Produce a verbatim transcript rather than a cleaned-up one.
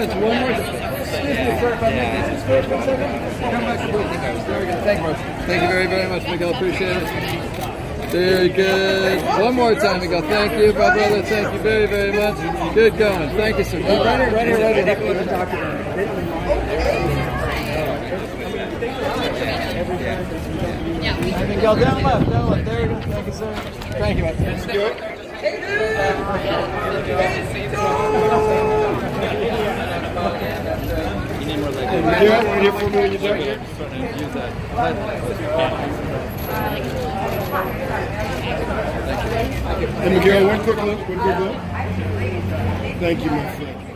much. One more. Excuse me, sir, if I may use this space for a second. Come back to the Very good. Thank you, Thank you very, very much, Miguel. Appreciate it. Very good. One more time, Miguel. Thank you, my brother. Thank you very, very much. Good going. Thank you, sir. Right here, right here, right here. We're talking about it. Miguel, down left, down left. There we go. Thank you, sir. Thank you, my friend. Let's do it. You need more legs. Right here, right here for me when you're done. Use that. And Miguel, one quick look. One quick look. Thank you, my friend.